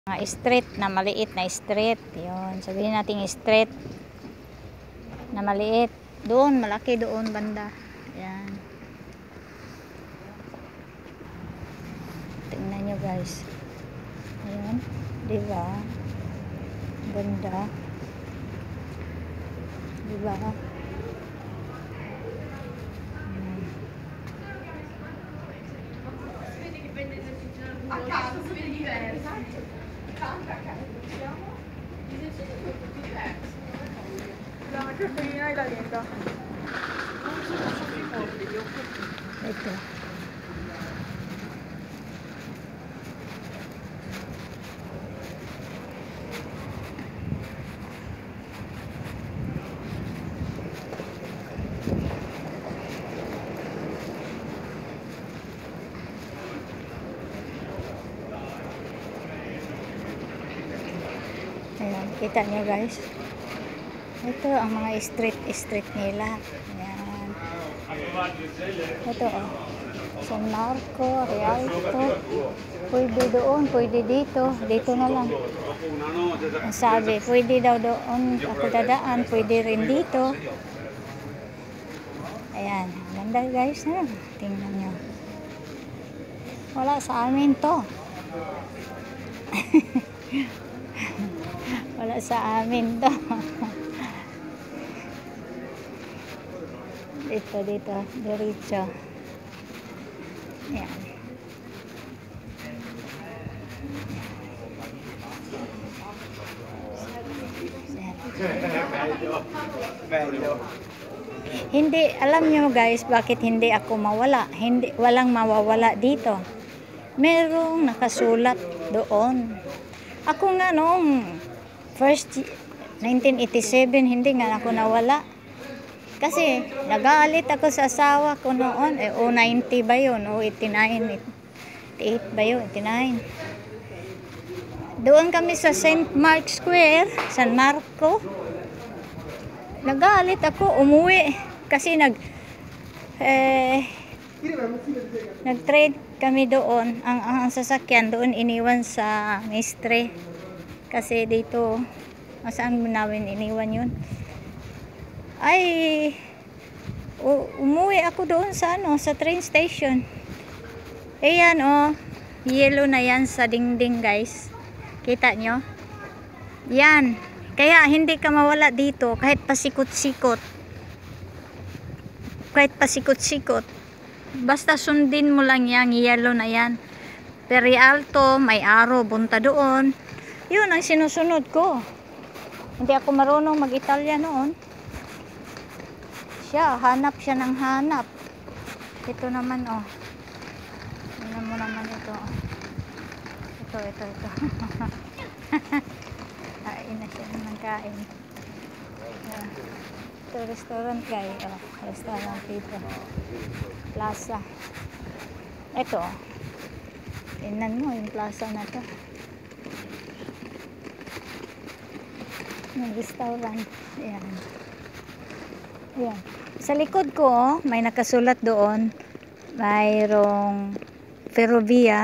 Mga street na maliit na street. Yun, sabihin natin street na maliit. Doon, malaki doon banda. Yan. Tingnan nyo guys. Ayan, diba? Ganda. Diba? Ito. Ayan, kita nyo guys. Ito ang mga street nila. Ayan. Ito oh. San Marco, Rialto. Pwede doon, pwede dito. Dito na lang. Ang sabi, pwede daw doon ako dadaan. Pwede rin dito. Ayan. Ganda guys. Tingnan nyo. Wala sa amin to. Wala sa amin to. Dito, diretso. Ayan. Hindi, alam nyo guys, bakit hindi ako mawala? Hindi, walang mawawala dito. Merong nakasulat doon. Ako nga noong first 1987, hindi nga ako nawala. Kasi nagalit ako sa asawa ko noon. O 90 ba yun? O 89, 88 ba yun? 89. Doon kami sa St. Mark Square, San Marco. Nagalit ako, umuwi. Kasi nag-trade kami doon. Ang sasakyan doon iniwan sa Mestre. Kasi dito, saan mo namin iniwan yun? Ay, umuwi ako doon sa sa train station. Ayan yellow na yan sa dingding guys. Kita nyo? Yan. Kaya hindi ka mawala dito kahit pasikot-sikot. Kahit pasikot-sikot. Basta sundin mo lang yang yellow na yan. Rialto, may araw, bunta doon. Yun ang sinusunod ko. Hindi ako marunong mag-Italya noon. Hanap siya ng hanap. Ito naman tingnan mo naman ito. Ito. Kain na siya ng kain. Ito restaurant guys. Restaurant dito. Plaza. Ito. Tingnan mo yung plaza na to. Yung restaurant. Ayan. Ayan. Sa likod ko, may nakasulat doon. Mayroong Ferrovia.